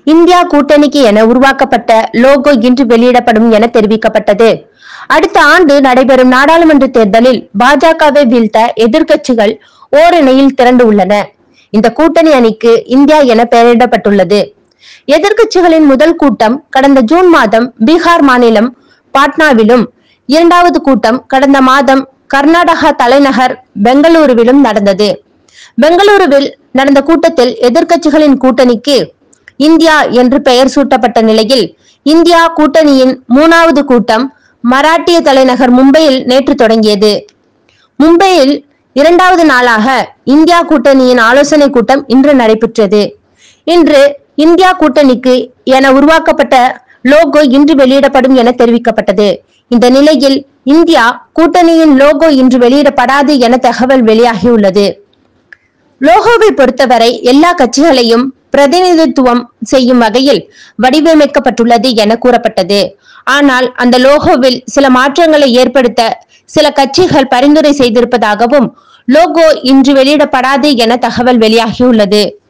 India கூட்டணிக்கு என உருவாக்கப்பட்ட லோகோ இன்று வெளியிடப்படும் என தெரிவிக்கப்பட்டது. அடுத்த ஆண்டு நடைபெறும் நாடாளுமன்ற தேர்தலில் பாஜகவை வீழ்த்த எதிர்க்கட்சிகள் ஓரணியில் திரண்டு உள்ளன. இந்த கூட்டணி அணிக்கு இந்தியா என பெயரிடப்பட்டுள்ளது. எதிர்க்கட்சிகளின் முதல் கூட்டம் கடந்த ஜூன் மாதம் பீகார் மாநிலம் பாட்னாவிலும், இரண்டாவது கூட்டம் கடந்த மாதம் கர்நாடகா தலைநகர் பெங்களூருவிலும் நடந்தது. பெங்களூருவில் நடந்த கூட்டத்தில் எதிர்க்கட்சிகளின் கூட்டணிக்கு இந்தியா என்று பெயர் சூட்டப்பட்ட நிலையில், இந்தியா கூட்டணியின் 3வது கூட்டம் மராட்டிய தலைநகர் மும்பையில் நேற்று தொடங்கியது. மும்பையில் 2வது நாளாக இந்தியா கூட்டணியின் ஆலோசனை கூட்டம் இன்று நடைபெற்றது. இன்று இந்தியா கூட்டணிக்கு என உருவாக்கப்பட்ட லோகோ இன்று வெளியிடப்படும் என தெரிவிக்கப்பட்டது. இந்த நிலையில் இந்தியா கூட்டணியின் லோகோ இன்று வெளியிடப்படாது என தகவல் வெளியாகியுள்ளது. லோகோவை பொறுத்தவரை எல்லா கட்சிகளையும் பிரதிநிதித்துவம் செய்யும் வகையில் வடிவமைக்கப்பட்டுள்ளது என கூறப்பட்டது. ஆனால் அந்த லோகோவில் சில மாற்றங்களை ஏற்படுத்த சில கட்சிகள் பரிந்துரை செய்திருப்பதாகவும் லோகோ இன்று வெளியிடப்படாது என தகவல் வெளியாகியுள்ளது.